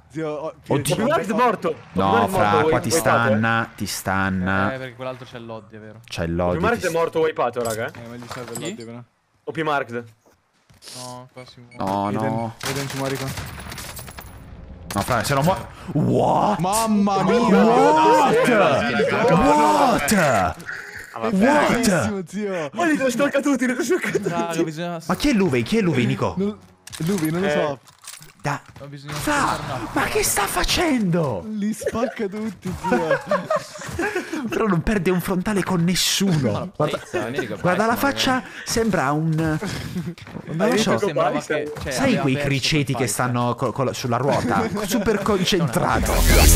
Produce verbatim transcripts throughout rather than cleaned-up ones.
Zio, oh, Oddio. Mark è morto. No, fra, qua qua ti stanna, ti stanna. Eh, perché quell'altro c'è l'Oddi, è vero. C'è l'Oddi. Mark è morto wipato, raga. Eh, ma gli serve l'Oddi, però. O P Mark. No, qua si muore. No, no. Eden ci muori qua. No, fra, se non muore. What? Mamma mia! What? What? What? Zio! Ma li ho stocca tutti, li ho stocca tutti. Raga, bisogna... Ma chi è Luvey? Chi è Luvey, Nico? Non... Lui, non lo Eh. so. Da... Ma bisogna... Fra, ma che sta facendo? Li spacca tutti, zio. Però non perde un frontale con nessuno. Guarda, guarda la faccia, sembra un... Non lo so. Sembrava che... Cioè, Sai aveva quei perso criceti quel che fight, stanno co- co- sulla ruota? Super concentrato.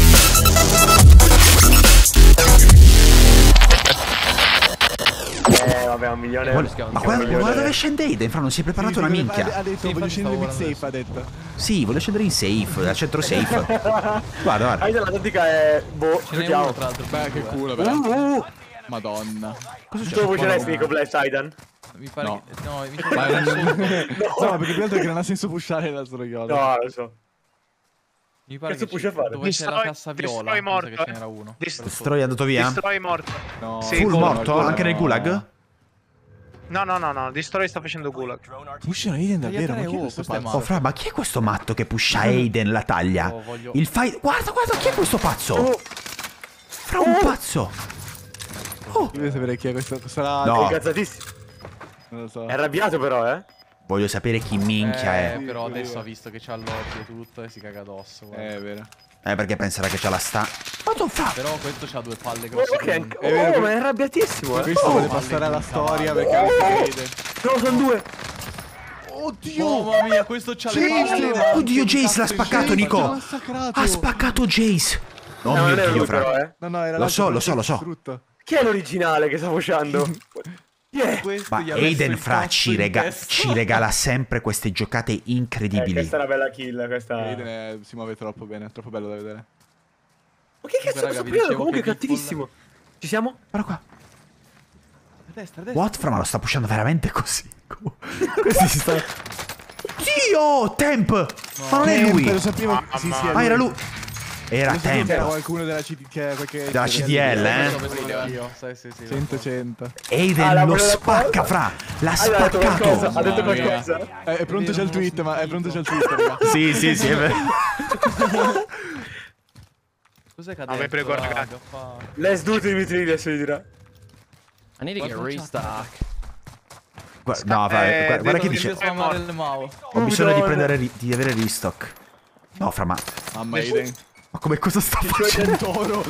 Eh, vabbè, un milione. Guarda- ma guarda, guarda dove scende Aiden, fra, non si è preparato una minchia. Ha detto, Sì, voglio infatti scendere in stavo safe, ha detto. Sì, vuole scendere in safe, al centro safe. Guarda, guarda. Hai della tattica è... Boh, Ce n'è giochiamo. uno tra l'altro. Beh, che culo, Uh, però. uh. Madonna. Cosa c'è? Dove ce l'hai Nico Blast, Aidan? Mi pare No. che... No, mi Ma pare non- che... No, perché più altro che non ha senso pushare la stroiola. No, lo so. Mi pare Cazzo che puoi ci- fare? dove c'è la Destroy- cassa Destroy viola, mi sa morto, che ce eh. n'era uno. Dist- Stroy è andato via? Destroy morto. No, Sì, Full no, morto? no, Anche nel no. gulag? No, no, no, no, Destroy sta facendo gulag. Pushano Aiden davvero, ma tre, chi è oh, questo questo è pazzo? Oh, fra, ma chi è questo matto che pusha Aiden la taglia? Oh, voglio- Il fight... Guarda, guarda, chi è questo pazzo? Fra, un pazzo. Io voglio sapere chi è questo. Sarà... No. È incazzatissimo. Non lo so. È arrabbiato però, eh. Voglio sapere chi minchia Eh, è. però adesso ha visto che c'ha l'occhio e tutto e si caga addosso. guarda. Eh, è vero. Eh, perché penserà che c'ha la sta... Ma tu fa... Però questo c'ha due palle Oh, grosse. che come- è... vero, oh, ma è arrabbiatissimo, eh. Questo Oh, vuole palle passare di alla un storia cavallo. perché ha Aiden. no, sono due. Oddio! Mamma mia, questo c'ha le palle. Oddio, Jace l'ha spaccato, Nico. L'ha massacrato. Ha spaccato Jace. Oh No, non mio era Dio, lui fra. però, eh. No, no, era Lo l'altro so, lo so, lo so. distrutto. Chi è l'originale che sta pushando? Yeah. Questo Ma gli ha messo Aiden, il fra, cazzo ci, in rega- testa. ci regala sempre queste giocate Eh, incredibili. questa è una bella kill, questa... Aiden è- si muove troppo bene, è troppo bello da vedere. Ma che cazzo Raga, questo vi periodo dicevo comunque è che cattivissimo. Ci siamo? Guarda qua. A destra, a destra. What? Fra, ma lo sta pushando veramente così. Questi si stanno... Dio! Temp! Ma non è lui! Lo sapevo. Sì, sì, è Ah, lui. era lui! Era Lo sapevo che era Temp. qualcuno della C D che è qualche... Della C D L, eh? Lo vedo io. Sì, sì, sì. cento cento. Ah, Aiden la lo voleva spacca, cosa? fra! L'ha Ah, ha detto qualcosa, spaccato! ha detto Mamma mia. qualcosa. Eh, è pronto c'è il tweet, ma è pronto c'è il tweet, raga. Sì, sì, sì, è vero. Cos'è che ha Ah, vi detto? prego, raga? ragazzi. Fa- Let's do Dimitri, adesso gli dirà. I need to get restock. Guarda, no, fra, Eh, guarda, guarda che devo dice... dire- Spamare il Mao. Ho bisogno di Madonna. prendere, ri- di avere restock. No, fra, ma... Mamma Aiden. Ma come cosa sta facendo? Toro.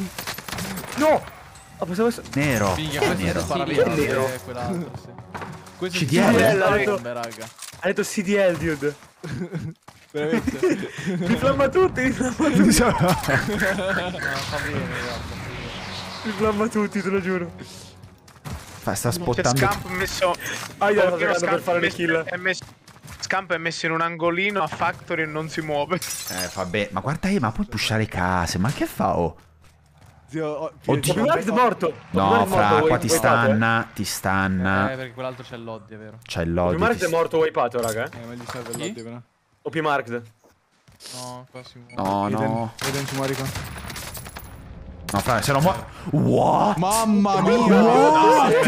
No! Ah, pensavo... Nero. Minchia, Chi è questo nero? spara Chi via è nero? eh, quell'altro, sì. Questo C D L? si spara Ha via le detto- bombe, raga. Ha detto C D L, dude. Veramente. Mi flamma tutti, mi flamma tutti. No, fa bene, guarda. Mi flamma tutti, te lo giuro. Fa, sta C'è spottando... Scamp messo... Ah, io sto Oddio, giocando per fare le messo- kill. è messo... Scamp è messo in un angolino a Factory e non si muove. Eh, vabbè, ma guarda, eh, ma puoi pushare case, ma che fa, oh? Zio, oh, Oddio. Obi Mark è morto. No, Obi Mark è fra, morto, qua wai- ti wipato, stanna, ti Eh, stanna. perché quell'altro c'è l'Oddi, è vero. C'è eh. Obi l'odio. Mark ti- è morto wipato, raga. eh. Eh, ma gli serve Chi? l'Oddi, però. O P Mark. No, qua si muore. No, Aiden, no. Aiden ci muori qua. No, fra, se non muore... What? Mamma mia! What?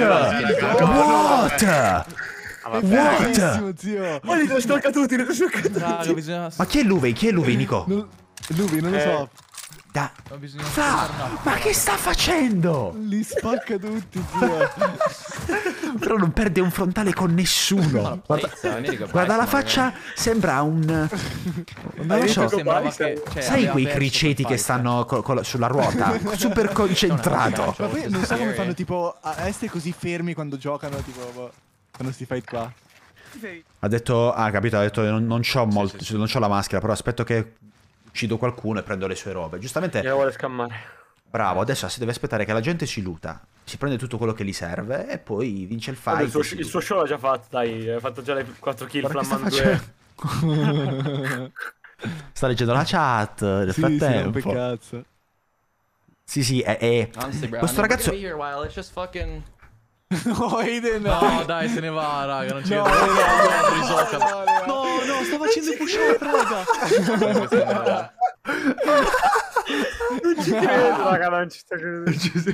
What? What? Bellissimo, zio. Ma li ho stocca tutti, li ho stocca tutti. Raga, bisogna... Ma chi è Luvey? Chi è Luvey, Nico? Non... Lui, non lo Eh. so. Da... Ma bisogna... Fra, ma che sta facendo? Li spacca tutti, zio. Però non perde un frontale con nessuno. Guarda, guarda la faccia, sembra un... Non lo so. Sembrava che... Cioè, Sai aveva quei perso criceti quel che fight, stanno co- co- sulla ruota? Super concentrato. Ma poi non so come fanno tipo a essere così fermi quando giocano, tipo boh, fanno sti fight qua. Ha detto, ah, capito, ha detto non, non c'ho molto, non c'ho la maschera, però aspetto che uccido qualcuno e prendo le sue robe. Giustamente, Gliela vuole scammare. bravo, adesso si deve aspettare che la gente ci luta, si prende tutto quello che gli serve e poi vince il Vabbè, fight. il, suo, si- il suo show l'ha già fatto, dai. Ha fatto già le quattro kill Guarda che sta flammando facendo. due. Sta leggendo la chat nel Sì, sì, frattempo. rompe cazzo. Sì, sì, è... è... Honestly, bro, Questo I'm not ragazzo... gonna be here a while. Let's just fucking. No, Aiden! No, dai, se ne va, raga, non ci No, vedo. no, No, no, sto facendo il push up, raga. Non ci credo, raga, non ci sto credendo.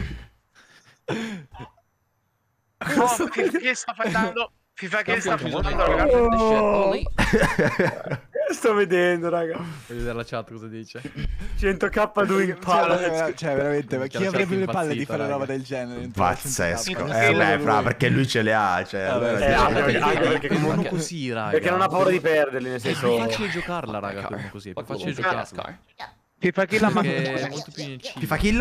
Oh, che sta facendo? FIFA che sta Champion, facendo, what raga? the shit, Oli? Sto vedendo, raga. Voglio vedere la chat cosa dice. cento k due in palla. Cioè, cioè, veramente, ma Minchia, chi la avrebbe chat le palle di impazzita, fare una roba raga. del genere? Pazzesco. Sì, Eh beh, lui. fra, perché lui ce le ha, cioè. allora Eh, dice- anche perché, anche perché Comunque comunque... così, raga. Perché non ha paura di perderli, nel È più senso... facile giocarla, raga, Car. quello così. È più Fuck facile little fast giocarla. car. FIFA kill ha Perché è ammazzato, molto più in cibo. FIFA kill?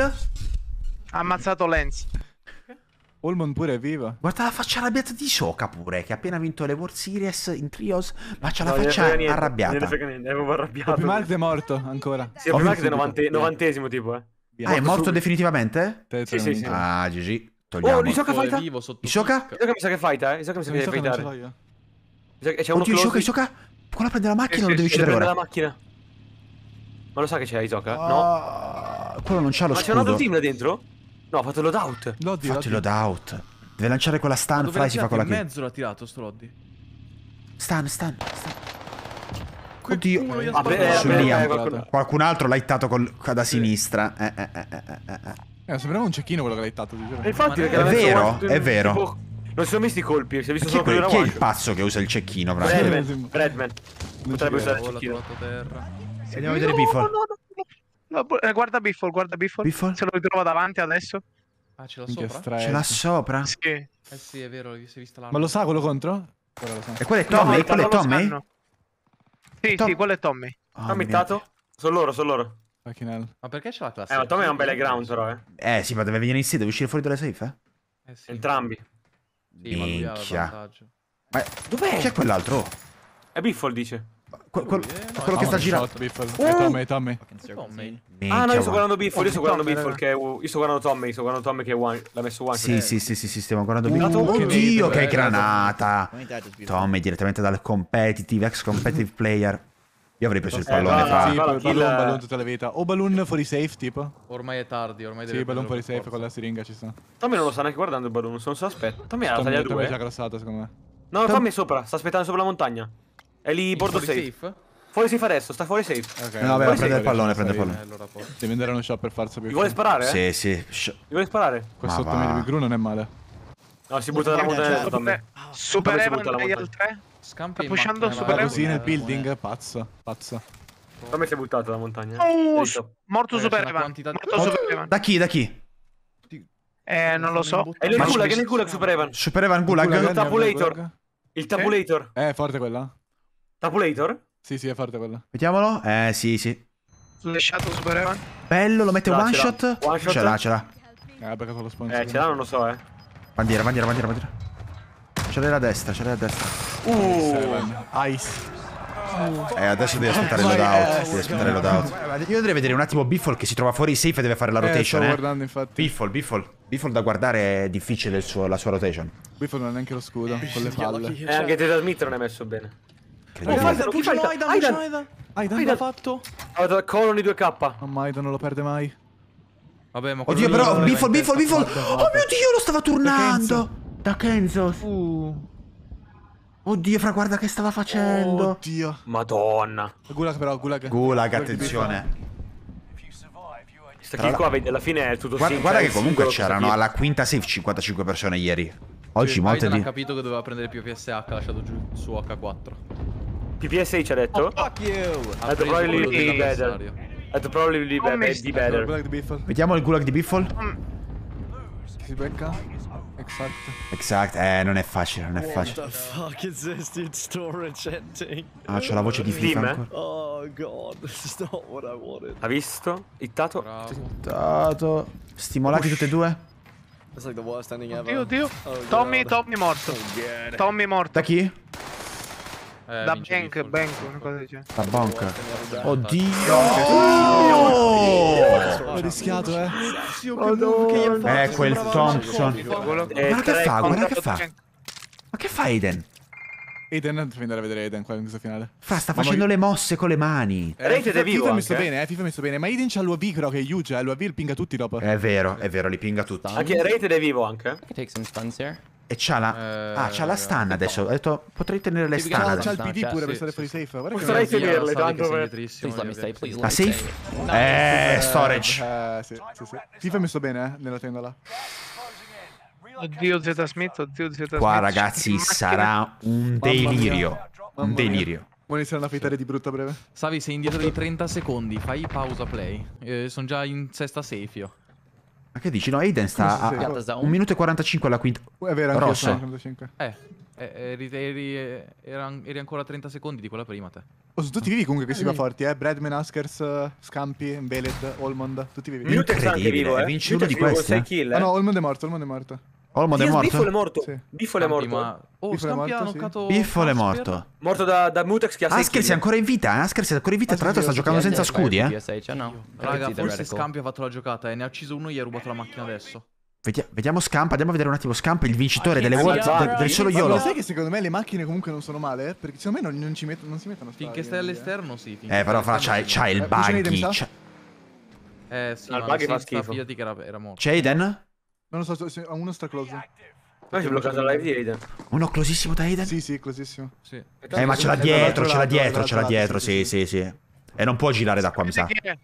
ha ammazzato Lenz. Ullman pure è viva. Guarda la faccia arrabbiata di Soka pure, che ha appena vinto le World Series in trios, ma c'ha la No, gliene faccia frega niente, arrabbiata. gliene frega niente, è proprio arrabbiato. Prima Mark è morto ancora. Sì, prima che è novanta novantesimo tipo, eh. Ah, è morto definitivamente? Sì, sì, sì. Ah, G G. Oh, Togliamo. Isoka È fighta? vivo sotto Isoka? kick. Isoka mi sa che fighta, eh. Isoka mi sa che Non so deve che non ce l'ho fightare. io. E c'è uno Oddio, Isoka, close. Isoka. Quando prende la macchina Sì, lo sì, devi sì, uccidere Prende ora. la macchina. Ma lo sa che c'è Isoka? No. Ah, quello non c'ha lo Ma c'è un altro scudo. team là dentro? No, ha fatto loadout. Loddi, Fatti Loddi. loadout. Deve lanciare quella stun, Dove fly l'ha si fa tirato? quella In kill. mezzo l'ha tirato sto Loddy. Stun, stun, stun. Oddio. culo gli ha Vabbè, sparato. eh, Su vabbè, Liam. eh, qualcuno- Qualcun altro l'ha hittato col- da sinistra. Eh, eh, eh, eh, eh, eh. Eh, sembrava un cecchino quello che l'hai hittato, ti giuro. E infatti, Ma perché è l'ha messo vero, one- è vero. tipo- non si sono messi i colpi, si è visto Chi è, solo quel- quello chi è da il one. pazzo che usa il cecchino? Fra? Bradman. Bradman. Potrebbe usare il Oh, l'ha cecchino. trovato a terra. Andiamo a vedere Biffle. No, eh, guarda Biffle, guarda Biffle. Biffle? Se lo ritrova davanti adesso. Ah, ce l'ha Minchia, sopra? stress. Ce l'ha sopra? Sì. Eh sì, è vero, si è vista l'arma. Ma lo sa quello contro? Ora lo sa. E quello è No, Tommy? no, Quello è non lo Tommy? sanno. Sì, Tom- sì, quello è Tommy. Oh, Ha mio mittato? Sono loro, sono loro. Fucking hell. Ma perché c'è la classe? Eh, ma Tommy è un bel ground però, eh. Dio. Eh sì, ma deve venire in sé, deve uscire fuori dalle safe, eh? Eh sì. Entrambi. Sì, ma lui ha Minchia. il vantaggio. Ma Dov'è? chi è quell'altro? Oh, È Biffle, dice. que- quel- Lui, eh, no, quello Ah, che ma sta che girando. shot, Biffle. Eh, Tommy, Tommy. Tommy. Minchia, Ah, no, io sto guarda. guardando Biffle, io sto guardando Tommy, Biffle che è... Io sto guardando Tommy, sto guardando Tommy che è one... l'ha messo one. Sì, Eh. sì, sì, sì, sì, stiamo guardando Uh, Biffle. che Oddio, vede, che eh, granata! Tommy direttamente dal competitive, ex competitive player. Io avrei preso il Eh, pallone, va, fra. Sì, va, poi kill- Balloon, Balloon tutta la vita. O Balloon fuori safe, tipo. Ormai è tardi, ormai deve Sì, Balloon prenderlo fuori per safe forza. con la siringa ci sta. Tommy non lo sta neanche guardando il balloon, non se lo aspetta. Tommy ha la Tommy, taglia Tommy è già due. crossato, secondo me. No, Tommy è sopra, sta aspettando sopra la montagna. È lì bordo Fuori safe. Fuori safe adesso, sta fuori safe. Ok. Eh, no, vabbè, Poi prende sì, il pallone, prende il Eh, pallone. allora poi. Devi andare a uno shot per forza. Mi vuole sparare? Eh? Sì, sì. Sh- Mi vuole sparare? Questo Ma sotto va. me di Gru non è male. No, si butta dalla montagna Tommy. Super, Super Come si Evan butta la dagli al montagna? tre. Scampi in pushando macchina, Super va, Così eh, nel eh, building, pazzo. Pazzo. Tommy si è buttato dalla montagna. Oh, È lì. morto Ragazzi, Super una Evan. quantità di- Morto Super Evan. Da chi, da chi? Eh, non lo so. È nel Ma gulag, è ci- nel gulag Super Evan. Super Evan Gulag? Gulag, Tabulator. gulag. Il tabulator. Eh, è forte quella? Tabulator? Sì, sì, è forte quella. Vediamolo? Eh, sì, sì. Lasciato Super Evan. Bello, lo mette No, one ce l'ha. shot? One shot. Ce l'ha, ce l'ha. Eh, ha beccato lo sponsor. Eh, ce l'ha, non lo so, eh. Bandiera, bandiera, bandiera, bandiera. Ce l'hai a destra, ce l'hai a destra. Seven. Ice. Eh, adesso devi aspettare il Vai, loadout. eh, Devi aspettare il loadout. Io dovrei vedere un attimo Biffle che si trova fuori safe e deve fare la Eh, rotation, stavo eh. guardando infatti. Biffle, Biffle. Biffle da guardare è difficile il suo- la sua rotation. Biffle non ha neanche lo scudo, con le palle. Eh, anche Teta Smith non è messo bene. Oh, Incredibile. Aidan, chi fighta? Aidan! Aidan, Aidan. l'ha fatto? Ha coloni due K. Oh, Aidan non lo perde mai. Vabbè, ma quello Oddio, lì però, non Biffle, aveva in Biffle, testa. Biffle. Oh mio Dio, lo stava turnando. Da Kenzo. Uh. Oddio, fra, guarda che stava facendo. Oddio. Madonna. Gulag però, Gulag. Gulag, attenzione. Sta kill qua, vedi, alla fine è tutto Guarda, sim- guarda cioè, che comunque singolo c'erano cosa alla quinta safe cinquantacinque persone ieri. Oggi Sì, molte Aidan ha di... capito che doveva prendere più P S H, ha lasciato giù il suo H quattro. P P S ci ha detto? Ha Ha detto preso probably quello be dell'avversario. better. Ha detto probably be Come be sta- better. Gulag di Biffle. Vediamo il Gulag di Biffle. Si becca. Esatto. Exact, eh, non è facile, non è facile. fuck is this, dude? Storage ending. Ah, c'ho la voce di Steam, FIFA eh? ancora. Oh god, this is not what I wanted. Ha visto? Hittato? Bravo. Dato. Stimolati tutti e due? That's like the worst ending ever. Oddio, oddio. Oh, Tommy, God. Tommy morto. Oh, God. Tommy morto. Da chi? Eh, Da vince Bank, Biffle. Bank, una cosa del genere. Da Bonk. Worst ending ever. Oddio! Oh! Ho rischiato, eh. Eh, quel Thompson. Quello- Eh, Guarda che tre fa, guarda contro che fa. Bank. Ma che fa Aiden? Aiden, devi andare a vedere Aiden qua in questa finale. Fra, sta Mamma facendo mia. le mosse con le mani. Eh, Rated FIFA, è vivo FIFA è messo anche, eh. bene, eh, FIFA è messo bene. Ma Aiden c'ha l'U A V però che è huge, eh. L'U A V il pinga tutti dopo. È vero, è vero, li pinga tutti. Anche Rated è vivo anche. I can take some stuns here. E c'ha la... Eh, ah, c'ha la stun adesso. Ho detto, potrei tenere le Sì, stun C'ha, adesso. c'ha il P D Cioè, pure sì, per stare sì, fuori sì. safe. Guarda che Potrei bello. tenerle, Sa che tanto sei per... dietrissimo, Please let me io stay, che- please La let me safe? stay. Eh, storage. Eh, sì, sì, sì. FIFA è messo bene, eh, nella tenda là. Oddio Z Smith, oddio Z Smith. Qua ragazzi Macchina. sarà un delirio. Mamma Un mia. delirio. Vuoi iniziare una fightare di brutta breve? Savi, sei indietro di trenta secondi, fai pausa play. Eh, sono già in sesta safe io. Ma che dici? No, Aiden sta a, Sì, sì, a sì. un minuto e quarantacinque alla quinta. È vero, anche Rosso. io sono cinquantacinque. Eh, eh, eri, eri, eh, eran- eri ancora a trenta secondi di quella prima te. Oh, sono tutti vivi comunque questi qua forti, eh. Bradman, Askers, eh, Scampi, Veled, Olmond, tutti vivi. Mutex anche Incredibile, vivo, eh. vince uno Mutex di vivo con questi, sei eh. kill, Ah eh. no, Olmond è morto, Olmond è morto. Olmond è Sì, Biffolo è morto? morto. Sì. Biffolo è Scampi, morto. ma... Oh, Biffolo è Scampi ha morto, sì. knoccato Biffolo è Casper. morto. Morto da, da Mutex che ha sei Askers è kill. ancora in vita, eh. Askers è ancora in vita, tra l'altro sta giocando Yeah, senza yeah, scudi, eh. P S H, I know. Raga, It's forse theoretical. Scampi ha fatto la giocata e ne ha ucciso uno e gli ha rubato la macchina adesso. Vedi- Vediamo Scamp, andiamo a vedere un attimo Scamp, il vincitore delle Ah, World sì, del, ah, del solo Ma YOLO. lo sai che secondo me le macchine comunque non sono male? Eh? Perché secondo me non, non ci mettono, non si mettono a Finché sparare, stai quindi, eh. all'esterno, sì. finché Eh, però stai fra, all'esterno, c'ha, c'ha il Eh, vicino ai buggy. Demsa? c'ha- sì. Eh, sì, No, il ma buggy fa senza schifo. fidati che era, era morto. C'è Aiden? Non lo so, se- uno sta close. Ma si è bloccato la live di Aiden. Uno closissimo da Aiden? Sì, sì, closissimo. Sì. Eh, ma ce l'ha Dall'altro dietro, ce l'ha lato, dietro, dall'altro ce l'ha lato, dietro, sì, sì, sì, sì. E non può girare da qua, mi sa. Chi è?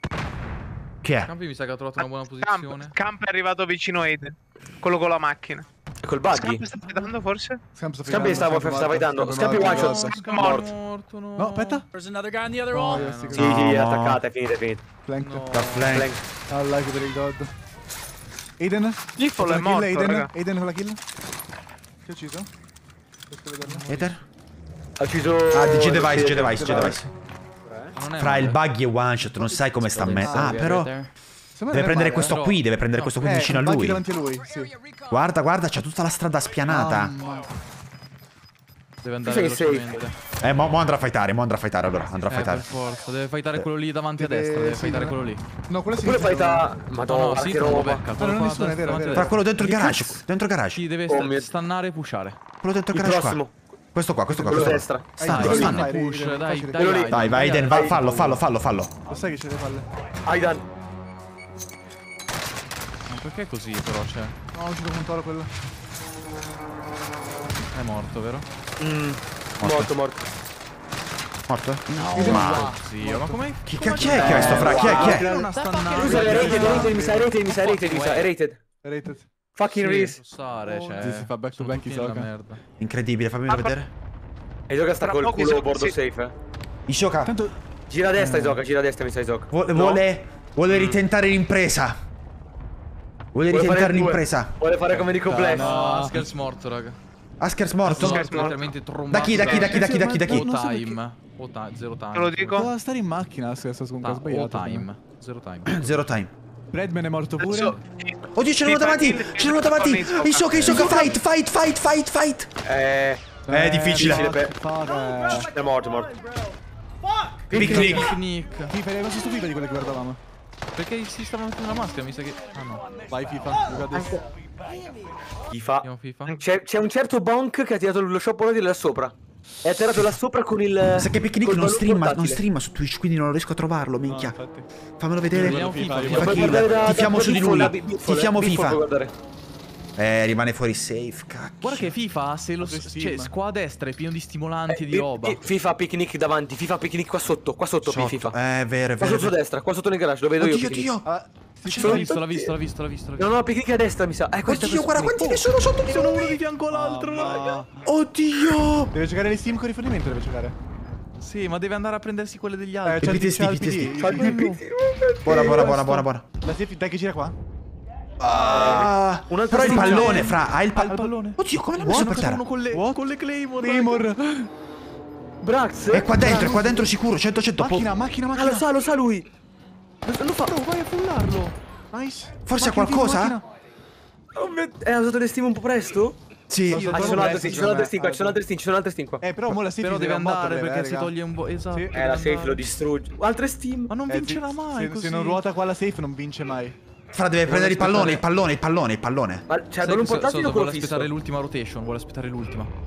Chi è? Scampi mi sa che ha trovato una buona Scamp, posizione. Scamp è arrivato vicino a Aiden. Quello con la macchina. E col buggy? Scamp sta fightando forse? Scampi sta Scampi fightando, stava- Scampi stava morto, fightando. Scampi Scampi morto. one shot. Scamp morto. morto, no. No, aspetta. There's another guy in the other No, wall. yes, sì, Sì, sì, No. è attaccata, è finita, è finita. Flank. No. Da flank. Flank. Ah, like per il god. Aiden? Biffolo è Con la kill, morto, Aiden? raga. Aiden con la kill? Ti ho ucciso? Riesco a vederlo? Aiden? Ha ucciso... Ah, di G-Device, sì, G-Device, G-Device. Non è Fra male. il buggy e one shot, non sai come sta a me. Ah, però... Secondo me Deve non è prendere male, questo però- qui, deve prendere no. questo qui eh. vicino a Eh, buggy lui. davanti a lui, sì. Guarda, guarda, c'ha tutta la strada spianata. Mamma. Deve andare Sei safe. velocemente. Eh, mo, mo andrà a fightare, mo andrà a fightare allora, andrà a Eh, per fightare. forza, deve fightare quello lì davanti a Deve- destra, deve sì, fightare no. quello lì. No, quello è Pure sinistra. fighta... No, no, Madonna, sì, che non lo roba. becca. Ah, quello non qua è nessuno, è vero, è davanti a vero. Fra destra. quello dentro il Che garage, cazzo? dentro il garage. Sì, deve Oh sta- mio- stannare e pushare. Quello dentro il Il garage qua. prossimo. Questo qua, questo qua, Quello questo qua. destra. Stanno, Dai, stanno. dai, Push, dai, dai, facile. dai, Quello lì. dai. Dai, vai Aiden, va, fallo, fallo, fallo, fallo. Lo sai che c'è le palle? Aidan. Ma perché così però, cioè? No, è uscito con un toro quello. È morto, vero? Mm. Morto, morto. Morto? Ma zio, ma come? Chi cacchio è questo, fra? Chi è, chi è? Una stannata. Scusa, è rated, è rated, mi sa, è rated, mi sa, è rated, mi sa, è rated. Rated. Fucking Reese. Stare, cioè. Sì, si fa back to sono back tutti i nella Soka. merda. Incredibile, fammi vedere. E Isoka sta Tra col pochi culo secondi, bordo sì. safe, eh. Isoka Tanto Gira a destra Isoka, gira a destra mi sa Isoka. vuole, No? vuole, vuole ritentare l'impresa. Vuole Vuole fare ritentare due. l'impresa. Vuole fare come di complesso. No, Askers morto, raga. Askers morto? Askers Morto, letteralmente trombato. Da chi, da chi, da chi, da chi, da chi, da O chi? Non so time. O time, zero time. Te lo dico? doveva stare in macchina se sta comunque Ta- sbagliato. O time. Zero time. Zero time. Bradman è morto pure. Adesso- Oddio, ce l'hanno Sì, davanti! fai- Ce l'hanno davanti! Isoka. Isoka, Isoka, fight, fight, fight, fight, fight! Eh... È difficile. fuck, per- fuck, eh. È morto, è morto. Picnic. Picnic. FIFA, eri rimasto stupito di quello che guardavamo. Perché si stava mettendo la maschera, mi sa che... Ah no. Vai FIFA, you got this. Chi fa? Andiamo FIFA. C'è, c'è un certo bonk che ha tirato lo sciopero là sopra. E ha tirato là sopra con il... Sa che Picnic col non balloon streama, non portatile. streama su Twitch, quindi non riesco a trovarlo, minchia. infatti. Fammelo vedere. Vediamo FIFA, FIFA Lo puoi kill. guardare da- Tifiamo da su di Biffle, lui. da Biffle, Tifiamo eh, Biffle FIFA. puoi guardare. Eh, rimane fuori safe, cacchio. Guarda che FIFA, se lo... Steam. Cioè, qua a destra è pieno di stimolanti e di Eh, roba. Fi- FIFA picnic davanti, FIFA picnic qua sotto, qua sotto, Sotto. FIFA. Eh, è vero, è Qua vero. sotto a destra, qua sotto nel garage, lo vedo io. Oddio, picnic. oddio. Ah, sì, L'ha sì, visto, l'ha visto, l'ha visto, l'ha visto. l'ha No, visto. no, picnic a destra mi sa. Eh, questo Oddio, è guarda quanti ne sono sotto di Sono lui. uno di fianco all'altro, raga. Oddio. Deve giocare le Steam con rifornimento, deve giocare. Sì, ma deve andare a prendersi quelle degli Eh, altri. c'è il P T S D, c'ha il P T S D. P D. C'ha il P P. Buona, buona, buona, buona, buona. La safe, dai che gira qua. Ah, Un altro però il stile. pallone, fra. Ha il Ha il pallone. pallone. Oddio, come l'ha messo per terra? Uno con le, con le Claymore. Claymore. Brax. È qua dentro, è qua dentro sicuro, cento cento. Macchina, macchina, Ah, macchina. lo sa, lo sa lui. Lo lo fa. Vai a fullarlo. Nice. Forse ha Macchina, qualcosa? macchina. Oh, mio- Eh, ha usato le steam un po' presto? Sì. Lo so. Ah, ci sono altre steam, ci sono altre steam qua, ci sono altre steam, ci sono altre steam qua. Eh, però mo la safe Però deve un botto andare breve, perché eh, si raga. toglie un po'. Esatto. Sì. Eh, deve la safe andare. lo distrugge. Altre steam? Ma non Eh, vincerà se- mai se, così. se non ruota qua la safe non vince mai. Fra, deve prendere il pallone, il pallone, il pallone, il pallone. Ma c'è il Sai ballon che so- portatile so- o quello vuole fisso? aspettare l'ultima rotation, vuole aspettare l'ultima. Sì,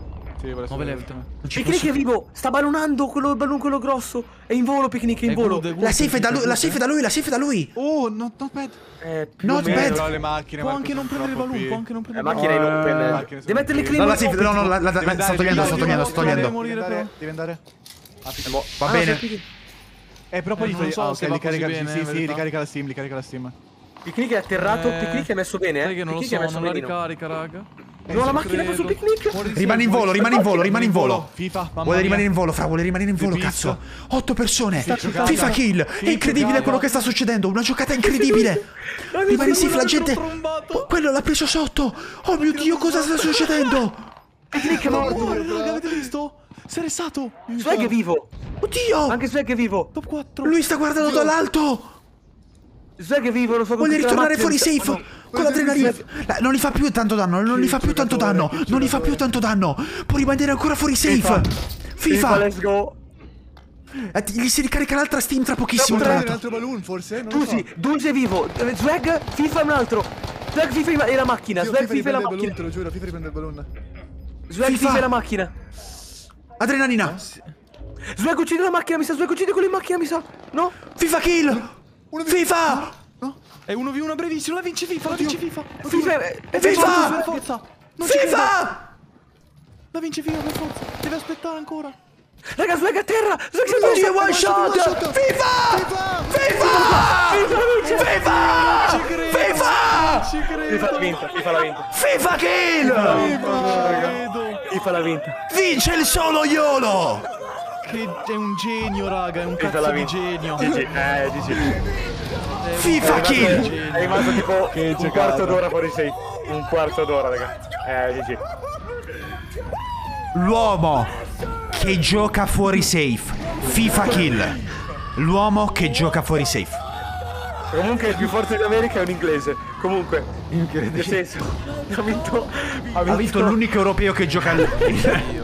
Sì, vuole nove solo- left. Picnic è vivo, sta ballonando quello balloon quello grosso. È in volo Picnic, è in È volo. good, è good. La safe è da lui, la safe è da lui, la safe è da lui. Oh, not, not bad. Eh, più Not o meno. bad. Però le macchine, Può Marco, anche non sono prendere il troppo balloon, P. può anche non Le prendere il macchine in Eh, open. le eh. macchine sono Devi mettere il P. clean No, la in safe, open. no, no, la, la, Devi la- andare, sto togliendo, devi sto andare, togliendo, sto devi togliendo. morire, però. Devi andare. Va Ah, bene. Picnic- Eh, però poi Eh, gli non togli... so ah, ok, se va li carica... così bene, Sì, in sì, verità. ricarica la steam, ricarica la steam. Picnic è atterrato, Eh, Picnic è messo bene, eh. Sai che non lo Picnic è so, messo non la benino. ricarica, raga. No, la macchina credo. sul Picnic. Muori di Rimani in safe, volo, muori- rimani in volo, rimani in volo. FIFA, mamma Vuole mia. rimanere in volo, fra, vuole rimanere in volo, Fizz. cazzo. Otto persone. giocata. FIFA kill. È Sì, incredibile giocata. quello che sta succedendo. Una giocata incredibile. Rimane safe la gente. Oh, quello l'ha preso sotto. Oh mio Dio, cosa sta succedendo? Picnic è morto. Raga, avete visto? Si è restato. Swag è vivo. Oddio. Anche Swag è vivo. Top quattro. Lui sta guardando dall'alto. Swag è vivo, non so Vuole come ritornare la fuori macchina- safe. Oh, no. Con l'adrenalina. Eh, Non gli fa più tanto danno. Non gli fa più tanto danno. Non gli fa più tanto danno. Può rimanere ancora fuori safe. FIFA, FIFA. let's go. Eh, Gli si ricarica l'altra steam tra pochissimo. Tra Prendere un l'altro. altro balloon, forse? Non lo so. Dusi, Dusi è vivo. Eh, Swag, FIFA è un altro. Swag, FIFA e la macchina. Io Swag, FIFA FIFA e la riprende il balloon, macchina. te lo giuro, FIFA riprende il balloon. Swag, FIFA. FIFA e la macchina. Adrenalina. Swag uccide la macchina, mi sa. Swag uccide quello in macchina, mi sa. No? FIFA kill. FIFA. È uno v uno brevissimo, la vince FIFA, la vince FIFA. FIFA è... è FIFA! Per forza. Non ci credo. FIFA. La vince FIFA per forza. Deve aspettare ancora. Raga, Swag a terra. Swag si Oddio, è one shot. FIFA. FIFA. FIFA. FIFA. Ci credo. FIFA l'ha vinta, FIFA l'ha vinta. FIFA kill. FIFA l'ha vinta. Vince il solo Iolo. Che è un genio, raga, è un FIFA cazzo l'ha di vinta. genio. G G, eh, G G. FIFA kill. È rimasto tipo un quarto d'ora fuori safe. Un quarto d'ora, raga. Eh, G G. L'uomo che gioca fuori safe. FIFA kill. L'uomo che gioca fuori safe. Comunque il più forte d'America è un inglese. Comunque, nel senso, ha vinto. Ha vinto l'unico europeo che gioca al...